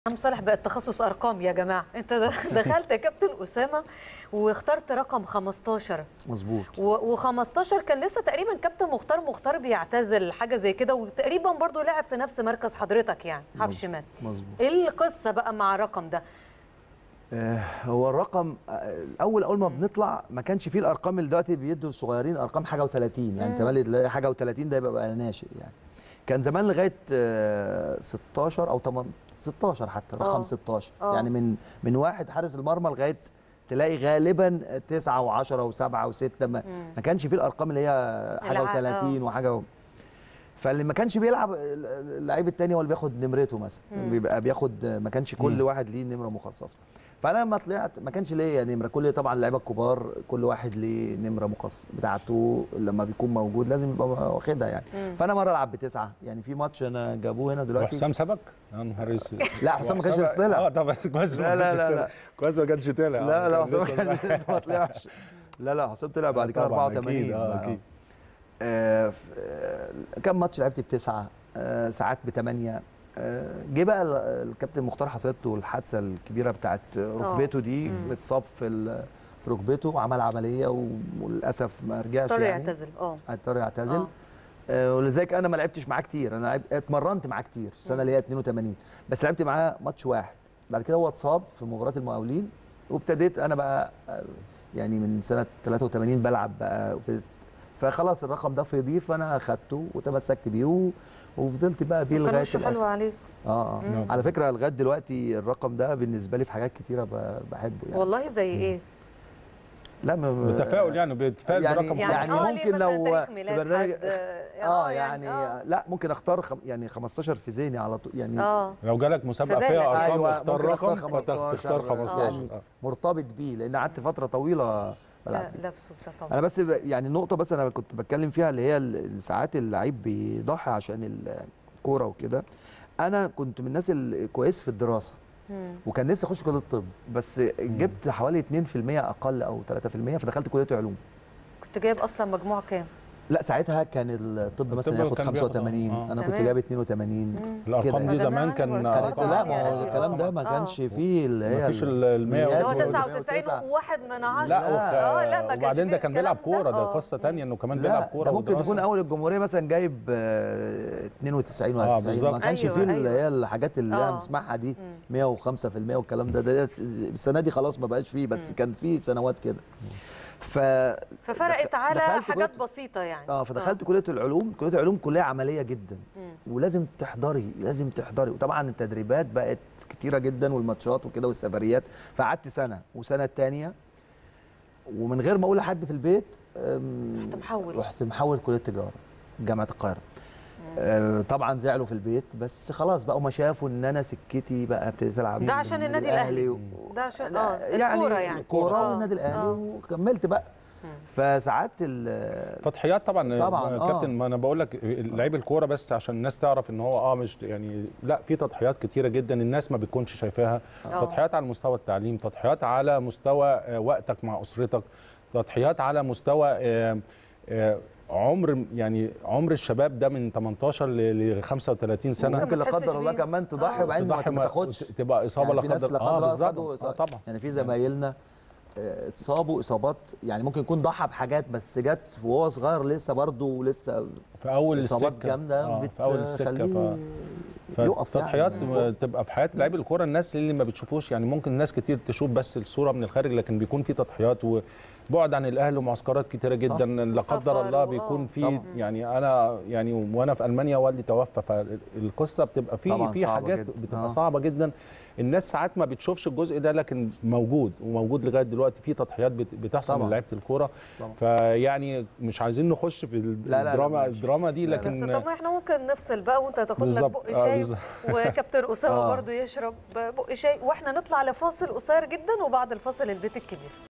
عم صالح بقى التخصص ارقام يا جماعه. انت دخلت يا كابتن اسامه واخترت رقم 15. مظبوط. و15 كان لسه تقريبا كابتن مختار بيعتزل حاجه زي كده، وتقريبا برضو لعب في نفس مركز حضرتك يعني حاف شمال. مظبوط. ايه القصه بقى مع الرقم ده؟ هو الرقم اول ما بنطلع ما كانش فيه الارقام اللي دلوقتي بيدوا الصغيرين ارقام حاجه و30 يعني. انت مالي تلاقي حاجه و30 ده يبقى ناشئ يعني. كان زمان لغايه 16 او 16 حتى رقم 16 يعني من واحد حارس المرمى لغايه تلاقي غالبا 9 و10 و7 و6 ما كانش فيه الارقام اللي هي حاجه و30 وحاجه فاللي ما كانش بيلعب اللعيب الثاني هو اللي بياخد نمرته مثلا. بيبقى بياخد، ما كانش كل واحد ليه نمره مخصصه. فانا لما طلعت ما كانش ليا نمره، كل طبعا اللعيبه الكبار كل واحد ليه نمره مخصصه بتاعته لما بيكون موجود لازم يبقى واخدها يعني. فانا مره العب بتسعه يعني. في ماتش انا جابوه هنا دلوقتي وحسام سابك؟ يا نهار اسود. لا حسام ما كانش طلع. طبعا كويس. لا كويس ما كانش طلع. لا حسام ما طلعش. لا حسام طلع بعد كده 84. اكيد. كم ماتش لعبت بتسعه، ساعات بثمانيه. جه بقى الكابتن مختار حصلت له الحادثه الكبيره بتاعت ركبته دي، اتصاب في ركبته وعمل عمليه وللاسف ما رجعش يعني. اضطر يعتزل. ولذلك انا ما لعبتش معاه كتير. انا اتمرنت معاه كتير في السنه اللي هي 82 بس لعبت معاه ماتش واحد. بعد كده هو اتصاب في مباراه المقاولين وابتديت انا بقى يعني من سنه 83 بلعب بقى وابتديت. فخلاص الرقم ده فيضيه فانا اخدته وتمسكت بيه وفضلت بقى بيه لغايه الاخر. حلو عليك. على فكره لغايه دلوقتي الرقم ده بالنسبه لي في حاجات كتيره بحبه يعني. والله زي ايه؟ لا بتفاؤل يعني بتفائل برقم يعني ممكن لو في برنامج يعني لا ممكن اختار يعني 15 في ذهني على طول يعني. لو جالك مسابقه فيها ارقام اختار رقم تختار 15 يعني مرتبط بيه لان قعدت فتره طويله بلعب. طبعا. انا بس يعني نقطه بس انا كنت بتكلم فيها اللي هي ساعات اللعيب بيضحي عشان الكوره وكده. انا كنت من الناس الكويس في الدراسه وكان نفسي اخش كليه الطب بس جبت حوالي 2% اقل او 3% فدخلت كليه علوم. كنت جايب اصلا مجموع كام؟ لا ساعتها كان الطب مثلا ياخد 85. انا كنت جايب 82. الارقام دي زمان كانت لا ما هو الكلام ده ما كانش فيه اللي هي مفيش ال 100 اللي هو 99 وواحد من 10. لا ما كانش. وبعدين ده كان بيلعب كوره، ده قصه ثانيه انه كمان بيلعب كوره. ده ممكن تكون اول الجمهوريه مثلا جايب 92 ولا 90. ما كانش فيه اللي هي الحاجات اللي احنا بنسمعها دي 105% والكلام ده السنه دي خلاص ما بقاش فيه بس كان فيه سنوات كده. ففرقت على حاجات بسيطه يعني. فدخلت كليه العلوم. كليه العلوم كليه عمليه جدا ولازم تحضري وطبعا التدريبات بقت كتيره جدا والماتشات وكده والسفريات. فقعدت سنه وسنه الثانيه ومن غير ما اقول لحد في البيت رحت محول كليه تجاره جامعه القاهره. طبعا زعلوا في البيت بس خلاص بقوا ما شافوا ان انا سكتي بقى ابتديت العب ده عشان النادي الاهلي ده عشان الكوره يعني الكوره والنادي الاهلي وكملت بقى. فساعات تضحيات طبعا كابتن. ما انا بقول لك لعيب الكوره بس عشان الناس تعرف ان هو مش يعني لا في تضحيات كتيره جدا الناس ما بتكونش شايفاها. تضحيات على مستوى التعليم، تضحيات على مستوى وقتك مع اسرتك، تضحيات على مستوى عمر الشباب ده من 18 ل 35 سنه. ممكن لا قدر الله كمان تضحي وبعدين ما تاخدش تبقى اصابه يعني. لا قدر الله طبعا يعني في زمايلنا اتصابوا اصابات يعني ممكن يكون ضحى بحاجات بس جت وهو صغير لسه برضه لسه في اول اصابات جامده في اول السكه يقف تضحيات يعني. تبقى في حياه لعيب الكوره الناس اللي ما بتشوفوش يعني. ممكن ناس كتير تشوف بس الصوره من الخارج لكن بيكون في تضحيات وبعد عن الاهل ومعسكرات كتيره جدا. لا قدر الله بيكون في يعني انا يعني وانا في المانيا والدي توفى فالقصه بتبقى في حاجات بتبقى صعبه جدا. الناس ساعات ما بتشوفش الجزء ده لكن موجود لغايه دلوقتي في تضحيات بتحصل من لعيبه الكوره. فيعني مش عايزين نخش في الدراما دي لكن بس طب احنا ممكن نفصل بقى وانت تاخد لك بق شاي وكابتن اسامه برضو يشرب بق شاي واحنا نطلع لفاصل قصير جدا وبعد الفاصل البيت الكبير.